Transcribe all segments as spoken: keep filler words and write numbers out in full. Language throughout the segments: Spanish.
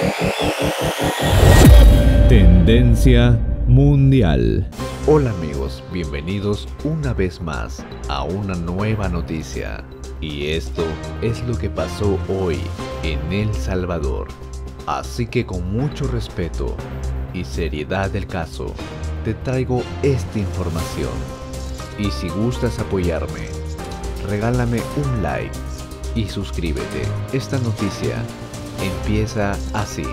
Tendencia mundial. Hola amigos, bienvenidos una vez más a una nueva noticia. Y esto es lo que pasó hoy en El Salvador. Así que con mucho respeto y seriedad del caso, te traigo esta información. Y si gustas apoyarme, regálame un like y suscríbete. Esta noticia empieza así.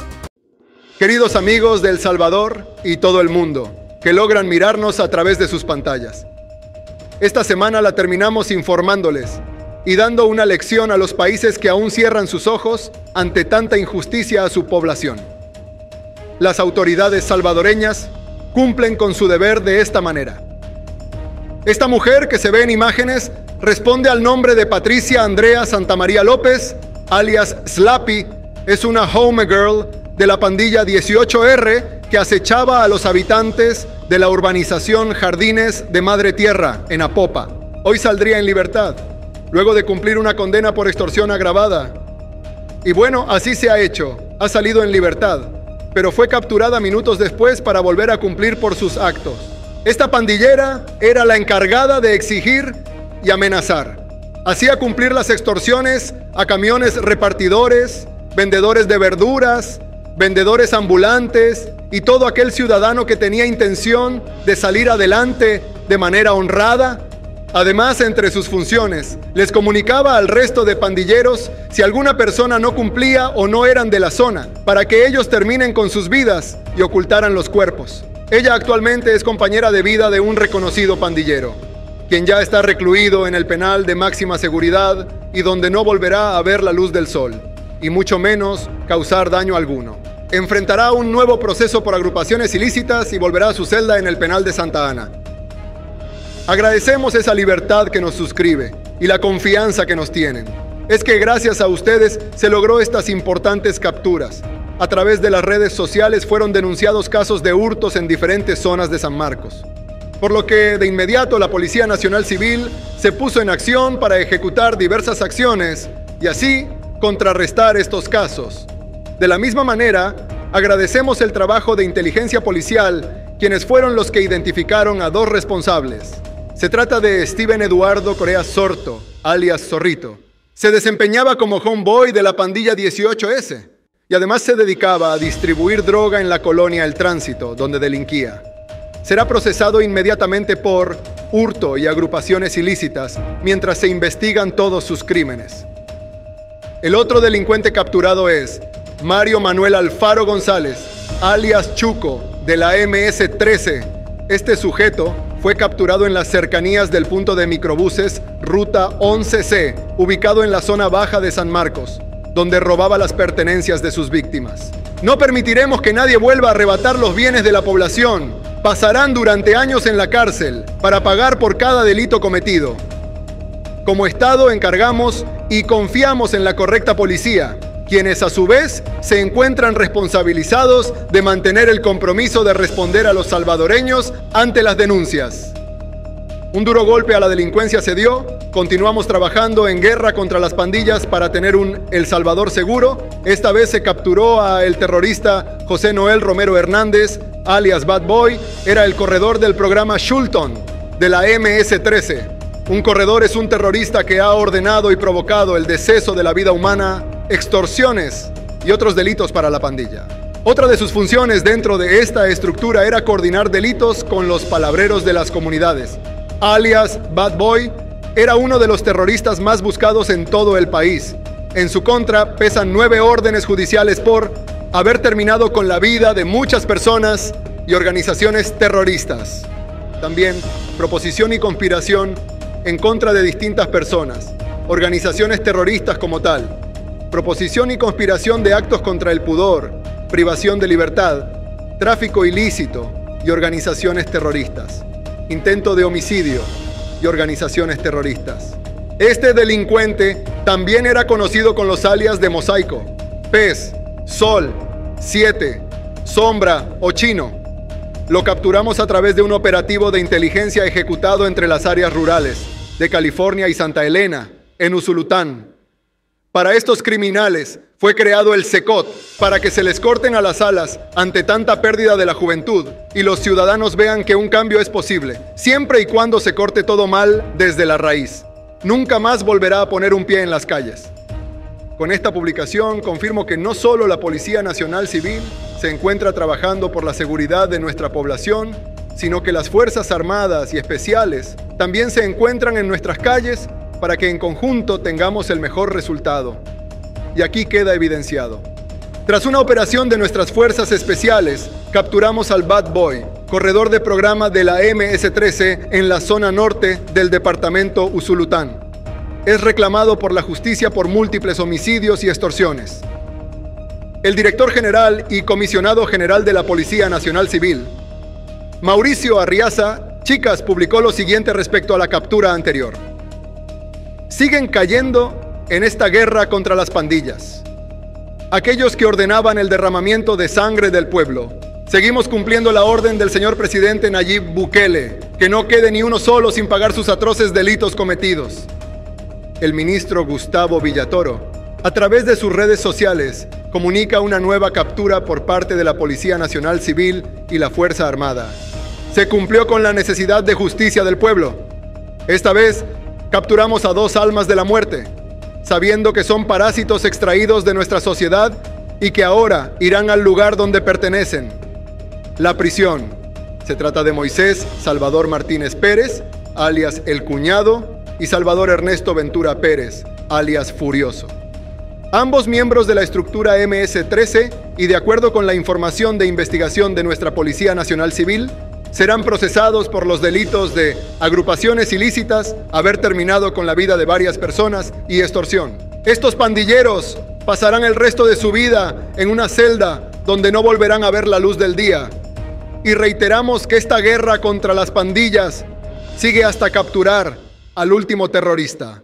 Queridos amigos de El Salvador y todo el mundo, que logran mirarnos a través de sus pantallas. Esta semana la terminamos informándoles y dando una lección a los países que aún cierran sus ojos ante tanta injusticia a su población. Las autoridades salvadoreñas cumplen con su deber de esta manera. Esta mujer que se ve en imágenes responde al nombre de Patricia Andrea Santamaría López, alias Slappy. Es una home girl de la pandilla dieciocho erre que acechaba a los habitantes de la urbanización Jardines de Madre Tierra, en Apopa. Hoy saldría en libertad, luego de cumplir una condena por extorsión agravada. Y bueno, así se ha hecho, ha salido en libertad, pero fue capturada minutos después para volver a cumplir por sus actos. Esta pandillera era la encargada de exigir y amenazar. Hacía cumplir las extorsiones a camiones repartidores, vendedores de verduras, vendedores ambulantes y todo aquel ciudadano que tenía intención de salir adelante de manera honrada. Además, entre sus funciones, les comunicaba al resto de pandilleros si alguna persona no cumplía o no eran de la zona, para que ellos terminen con sus vidas y ocultaran los cuerpos. Ella actualmente es compañera de vida de un reconocido pandillero, quien ya está recluido en el penal de máxima seguridad y donde no volverá a ver la luz del sol, y mucho menos causar daño alguno. Enfrentará un nuevo proceso por agrupaciones ilícitas y volverá a su celda en el penal de Santa Ana. Agradecemos esa libertad que nos suscribe y la confianza que nos tienen. Es que gracias a ustedes se logró estas importantes capturas. A través de las redes sociales fueron denunciados casos de hurtos en diferentes zonas de San Marcos. Por lo que de inmediato la Policía Nacional Civil se puso en acción para ejecutar diversas acciones y así contrarrestar estos casos. De la misma manera, agradecemos el trabajo de inteligencia policial, quienes fueron los que identificaron a dos responsables. Se trata de Steven Eduardo Correa Sorto, alias Zorrito. Se desempeñaba como homeboy de la pandilla dieciocho ese y además se dedicaba a distribuir droga en la colonia El Tránsito, donde delinquía. Será procesado inmediatamente por hurto y agrupaciones ilícitas mientras se investigan todos sus crímenes. El otro delincuente capturado es Mario Manuel Alfaro González, alias Chuco, de la eme ese trece. Este sujeto fue capturado en las cercanías del punto de microbuses Ruta once ce, ubicado en la zona baja de San Marcos, donde robaba las pertenencias de sus víctimas. No permitiremos que nadie vuelva a arrebatar los bienes de la población. Pasarán durante años en la cárcel para pagar por cada delito cometido. Como Estado encargamos y confiamos en la correcta policía, quienes a su vez se encuentran responsabilizados de mantener el compromiso de responder a los salvadoreños ante las denuncias. Un duro golpe a la delincuencia se dio. Continuamos trabajando en guerra contra las pandillas para tener un El Salvador seguro. Esta vez se capturó a el terrorista José Noel Romero Hernández, alias Bad Boy. Era el corredor del programa Shulton de la eme ese trece. Un corredor es un terrorista que ha ordenado y provocado el deceso de la vida humana, extorsiones y otros delitos para la pandilla. Otra de sus funciones dentro de esta estructura era coordinar delitos con los palabreros de las comunidades. Alias Bad Boy era uno de los terroristas más buscados en todo el país. En su contra pesan nueve órdenes judiciales por haber terminado con la vida de muchas personas y organizaciones terroristas. También proposición y conspiración en contra de distintas personas, organizaciones terroristas como tal. Proposición y conspiración de actos contra el pudor, privación de libertad, tráfico ilícito y organizaciones terroristas, intento de homicidio y organizaciones terroristas. Este delincuente también era conocido con los alias de Mosaico, Pez, Sol, Siete, Sombra o Chino. Lo capturamos a través de un operativo de inteligencia ejecutado entre las áreas rurales de California y Santa Elena, en Usulután. Para estos criminales Fue creado el SECOT para que se les corten a las alas ante tanta pérdida de la juventud y los ciudadanos vean que un cambio es posible, siempre y cuando se corte todo mal desde la raíz. Nunca más volverá a poner un pie en las calles. Con esta publicación confirmo que no solo la Policía Nacional Civil se encuentra trabajando por la seguridad de nuestra población, sino que las Fuerzas Armadas y Especiales también se encuentran en nuestras calles para que en conjunto tengamos el mejor resultado. Y aquí queda evidenciado. Tras una operación de nuestras Fuerzas Especiales, capturamos al Bad Boy, corredor de programa de la eme ese trece en la zona norte del departamento Usulután. Es reclamado por la justicia por múltiples homicidios y extorsiones. El director general y comisionado general de la Policía Nacional Civil, Mauricio Arriaza Chicas, publicó lo siguiente respecto a la captura anterior. Siguen cayendo en esta guerra contra las pandillas. Aquellos que ordenaban el derramamiento de sangre del pueblo. Seguimos cumpliendo la orden del señor presidente Nayib Bukele, que no quede ni uno solo sin pagar sus atroces delitos cometidos. El ministro Gustavo Villatoro, a través de sus redes sociales, comunica una nueva captura por parte de la Policía Nacional Civil y la Fuerza Armada. Se cumplió con la necesidad de justicia del pueblo. Esta vez, capturamos a dos almas de la muerte, sabiendo que son parásitos extraídos de nuestra sociedad y que ahora irán al lugar donde pertenecen, la prisión. Se trata de Moisés Salvador Martínez Pérez, alias El Cuñado, y Salvador Ernesto Ventura Pérez, alias Furioso. Ambos miembros de la estructura eme ese trece y de acuerdo con la información de investigación de nuestra Policía Nacional Civil, serán procesados por los delitos de agrupaciones ilícitas, haber terminado con la vida de varias personas y extorsión. Estos pandilleros pasarán el resto de su vida en una celda donde no volverán a ver la luz del día. Y reiteramos que esta guerra contra las pandillas sigue hasta capturar al último terrorista.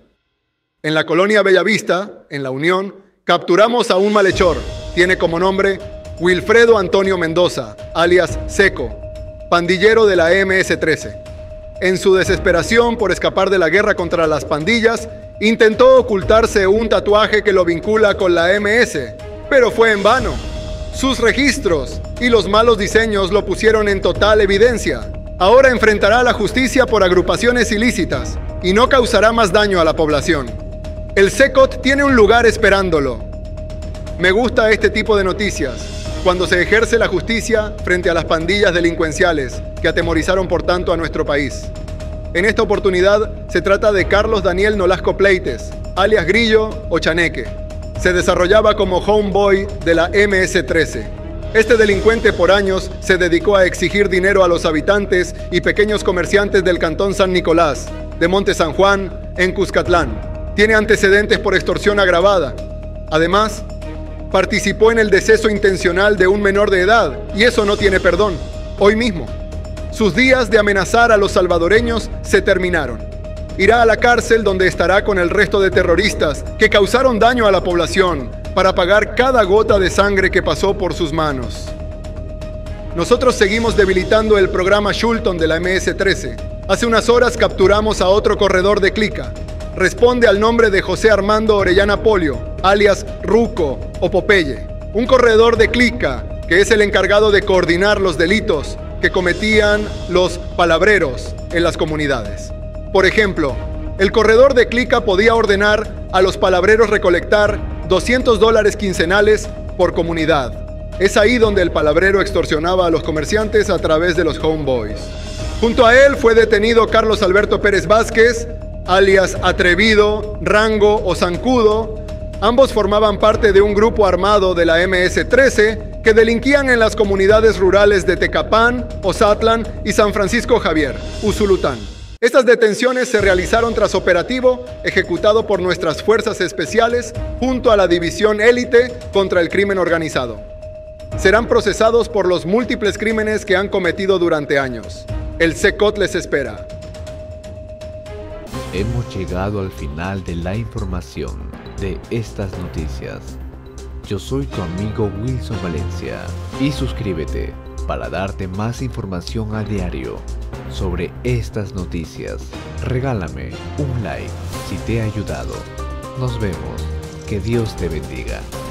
En la colonia Bellavista, en La Unión, capturamos a un malhechor. Tiene como nombre Wilfredo Antonio Mendoza, alias Seco, pandillero de la eme ese trece. En su desesperación por escapar de la guerra contra las pandillas, intentó ocultarse un tatuaje que lo vincula con la eme ese, pero fue en vano. Sus registros y los malos diseños lo pusieron en total evidencia. Ahora enfrentará a la justicia por agrupaciones ilícitas y no causará más daño a la población. El SECOT tiene un lugar esperándolo. Me gusta este tipo de noticias, cuando se ejerce la justicia frente a las pandillas delincuenciales que atemorizaron por tanto a nuestro país. En esta oportunidad se trata de Carlos Daniel Nolasco Pleites, alias Grillo o Chaneque. Se desarrollaba como homeboy de la eme ese trece. Este delincuente por años se dedicó a exigir dinero a los habitantes y pequeños comerciantes del cantón San Nicolás, de Monte San Juan, en Cuscatlán. Tiene antecedentes por extorsión agravada. Además, participó en el deceso intencional de un menor de edad y eso no tiene perdón. Hoy mismo, sus días de amenazar a los salvadoreños se terminaron. Irá a la cárcel donde estará con el resto de terroristas que causaron daño a la población para pagar cada gota de sangre que pasó por sus manos. Nosotros seguimos debilitando el programa Shulton de la eme ese trece. Hace unas horas capturamos a otro corredor de clica. Responde al nombre de José Armando Orellana Polio, alias Ruco o Popeye, un corredor de clica que es el encargado de coordinar los delitos que cometían los palabreros en las comunidades. Por ejemplo, el corredor de clica podía ordenar a los palabreros recolectar doscientos dólares quincenales por comunidad. Es ahí donde el palabrero extorsionaba a los comerciantes a través de los homeboys. Junto a él fue detenido Carlos Alberto Pérez Vázquez, alias Atrevido, Rango o Zancudo. Ambos formaban parte de un grupo armado de la eme ese trece que delinquían en las comunidades rurales de Tecapán, Ozatlán y San Francisco Javier, Usulután. Estas detenciones se realizaron tras operativo ejecutado por nuestras fuerzas especiales junto a la División Élite contra el Crimen Organizado. Serán procesados por los múltiples crímenes que han cometido durante años. El SECOT les espera. Hemos llegado al final de la información de estas noticias. Yo soy tu amigo Wilson Valencia y suscríbete para darte más información a diario sobre estas noticias. Regálame un like si te ha ayudado. Nos vemos. Que Dios te bendiga.